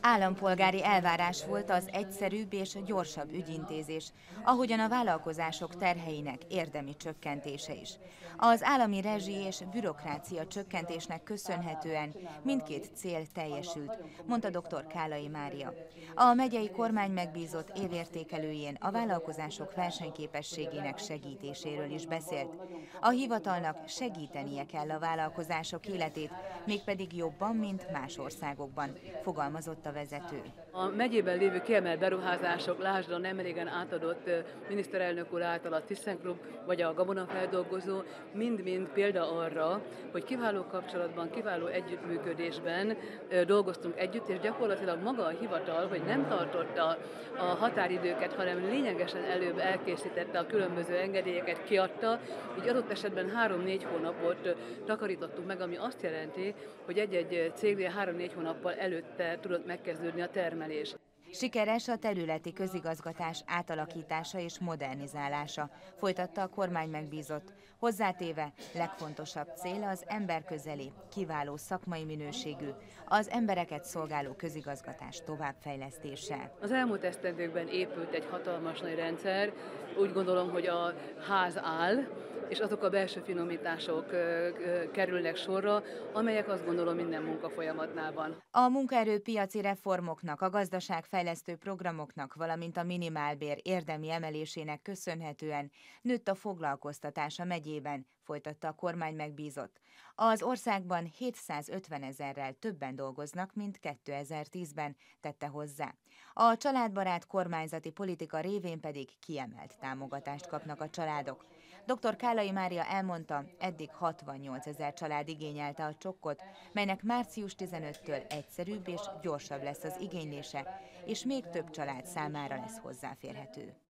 Állampolgári elvárás volt az egyszerűbb és gyorsabb ügyintézés, ahogyan a vállalkozások terheinek érdemi csökkentése is. Az állami rezsi és bürokrácia csökkentésnek köszönhetően mindkét cél teljesült, mondta dr. Kálai Mária. A megyei kormány megbízott évértékelőjén a vállalkozások versenyképességének segítéséről is beszélt. A hivatalnak segítenie kell a vállalkozások életét, mégpedig jobban, mint más országokban, fogalmazott a vezető. A megyében lévő kiemelt beruházások, lásd a nemrégen átadott miniszterelnök úr által a ThyssenKrupp vagy a gabonafeldolgozó, mind-mind példa arra, hogy kiváló kapcsolatban, kiváló együttműködésben dolgoztunk együtt, és gyakorlatilag maga a hivatal, hogy nem tartotta a határidőket, hanem lényegesen előbb elkészítette a különböző engedélyeket, kiadta, így adott esetben 3-4 hónapot takarítottunk meg, ami azt jelenti, hogy egy-egy cégnél 3-4 hónappal előtte tudott megkezdődni a termelés. Sikeres a területi közigazgatás átalakítása és modernizálása, folytatta a kormány megbízott. Hozzátéve, legfontosabb cél az emberközeli, kiváló szakmai minőségű, az embereket szolgáló közigazgatás továbbfejlesztése. Az elmúlt esztendőkben épült egy hatalmas nagy rendszer, úgy gondolom, hogy a ház áll, és azok a belső finomítások kerülnek sorra, amelyek azt gondolom minden munkafolyamatnál van. A munkaerőpiaci reformoknak, a gazdaságfejlesztő programoknak, valamint a minimálbér érdemi emelésének köszönhetően nőtt a foglalkoztatás a megyében, folytatta a kormány megbízott. Az országban 750 000-rel többen dolgoznak, mint 2010-ben, tette hozzá. A családbarát kormányzati politika révén pedig kiemelt támogatást kapnak a családok. Dr. Kálai Mária elmondta, eddig 68 000 család igényelte a csokkot, melynek március 15-től egyszerűbb és gyorsabb lesz az igénylése, és még több család számára lesz hozzáférhető.